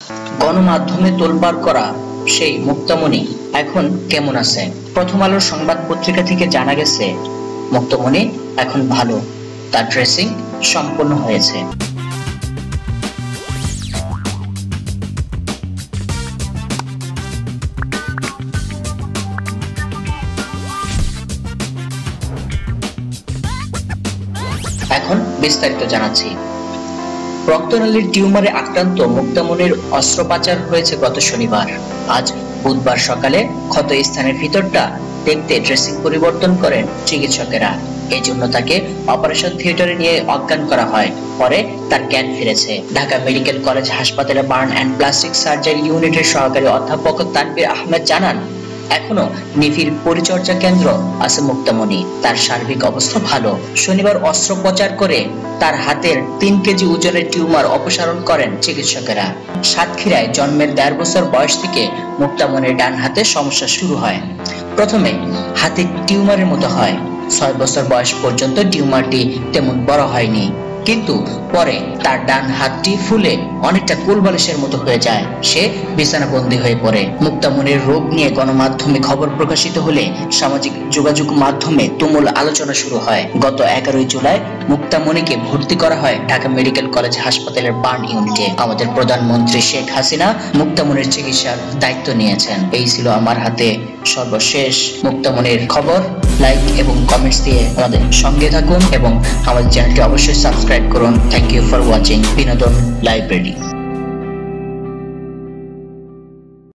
গণমাধ্যমে তোলপাড় করা সেই মুক্তামণি এখন কেমন আছে? প্রথম আলোর সংবাদ পত্রিকা থেকে জানা গেছে মুক্তামণি এখন ভালো, তার ড্রেসিং সম্পূর্ণ হয়েছে। এখন বিস্তারিত জানাচ্ছি। রক্তনালীর টিউমারে আক্রান্ত মুক্তামণির অস্ত্রোপচার হয়েছে গত শনিবার। আজ বুধবার সকালে ক্ষত স্থানের ভিতরটা দেখতে ড্রেসিং পরিবর্তন করেন চিকিৎসকেরা। এই জন্য তাকে অপারেশন থিয়েটারে নিয়ে অজ্ঞান করা হয়। পরে তার জ্ঞান ফিরেছে। ঢাকা মেডিকেল কলেজ হাসপাতালে বার্ন অ্যান্ড প্লাস্টিক সার্জারি ইউনিটের সহকারী অধ্যাপক তানভীর আহমেদ জানান, এখনো নিবিড় পরিচর্যা কেন্দ্র আছে মুক্তামণি। তার সার্বিক অবস্থা ভালো। শনিবার অস্ত্রোপচার করে তার হাতের 3 কেজি ওজনের টিউমার অপসারণ করেন চিকিৎসকেরা। সাতক্ষীরায় জন্মের 1.5 বছর বয়স থেকে মুক্তামণির ডান হাতে সমস্যা শুরু হয়। প্রথমে হাতে টিউমারের মতো হয়। 6 বছর বয়স পর্যন্ত টিউমারটি তেমন বড় হয়নি, কিন্তু পরে তার ডান হাতটি ফুলে অনেকটা কোলবালিশের মতো হয়ে যায়। সে বিছানাবন্দী হয়ে পড়ে। মুক্তামণির রোগ নিয়ে গণমাধ্যমে খবর প্রকাশিত হলে সামাজিক যোগাযোগ মাধ্যমে তুমুল আলোচনা শুরু হয়। গত 11 জুলাই মুক্তামণিকে ভর্তি করা হয় ঢাকা মেডিকেল কলেজ হাসপাতালের বার্ন ইউনিটে। আমাদের প্রধানমন্ত্রী শেখ হাসিনা মুক্তামণির চিকিৎসার দায়িত্ব নিয়েছেন। এই ছিল আমার হাতে সর্বশেষ মুক্তামণির খবর। লাইক এবং কমেন্টস দিয়ে আমাদের সঙ্গে থাকুন এবং আমাদের চ্যানেলটি অবশ্যই সাবস্ক্রাইব করুন। Thank you for watching Binodon library.